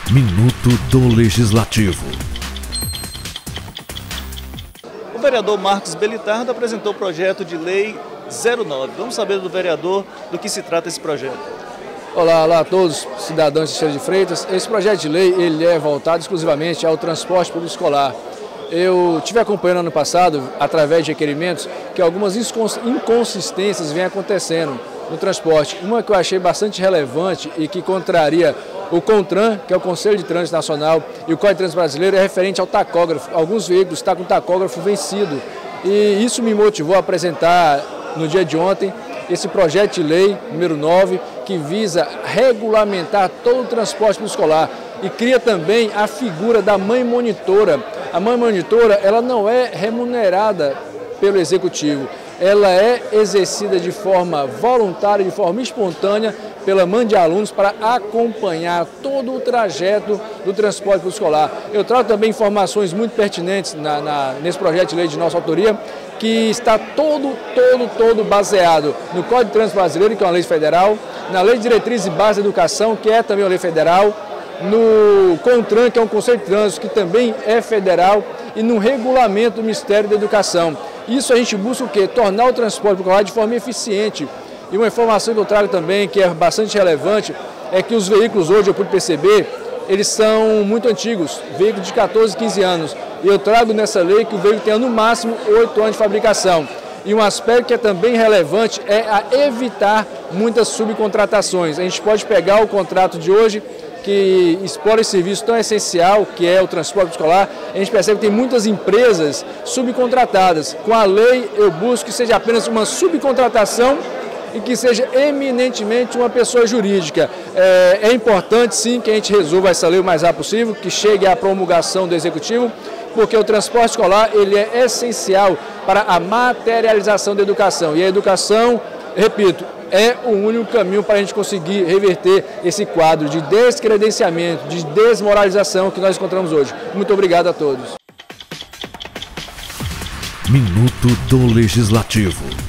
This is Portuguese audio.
Minuto do Legislativo. O vereador Marcos Belitardo apresentou o projeto de lei 09. Vamos saber do vereador do que se trata esse projeto. Olá a todos, cidadãos de Teixeira de Freitas. Esse projeto de lei ele é voltado exclusivamente ao transporte público escolar. Eu tive acompanhando ano passado, através de requerimentos, que algumas inconsistências vêm acontecendo no transporte. Uma que eu achei bastante relevante e que contraria o CONTRAN, que é o Conselho de Trânsito Nacional, e o Código de Trânsito Brasileiro, é referente ao tacógrafo. Alguns veículos estão com tacógrafo vencido. E isso me motivou a apresentar, no dia de ontem, esse projeto de lei número 9, que visa regulamentar todo o transporte escolar e cria também a figura da mãe monitora. A mãe monitora, ela não é remunerada pelo executivo, ela é exercida de forma voluntária, de forma espontânea, pela mãe de alunos para acompanhar todo o trajeto do transporte escolar. Eu trago também informações muito pertinentes nesse projeto de lei de nossa autoria, que está todo baseado no Código de Trânsito Brasileiro, que é uma lei federal, na Lei de Diretrizes e Bases da Educação, que é também uma lei federal, no CONTRAN, que é um Conselho de Trânsito, que também é federal, e no regulamento do Ministério da Educação. Isso a gente busca o quê? Tornar o transporte escolar de forma eficiente. E uma informação que eu trago também, que é bastante relevante, é que os veículos hoje, eu pude perceber, eles são muito antigos, veículos de 14, 15 anos. E eu trago nessa lei que o veículo tenha no máximo 8 anos de fabricação. E um aspecto que é também relevante é a evitar muitas subcontratações. A gente pode pegar o contrato de hoje, que explora esse serviço tão essencial, que é o transporte escolar, a gente percebe que tem muitas empresas subcontratadas. Com a lei, eu busco que seja apenas uma subcontratação e que seja eminentemente uma pessoa jurídica. É importante, sim, que a gente resolva essa lei o mais rápido possível, que chegue à promulgação do Executivo, porque o transporte escolar ele é essencial para a materialização da educação. E a educação, repito, é o único caminho para a gente conseguir reverter esse quadro de descredenciamento, de desmoralização que nós encontramos hoje. Muito obrigado a todos. Minuto do Legislativo.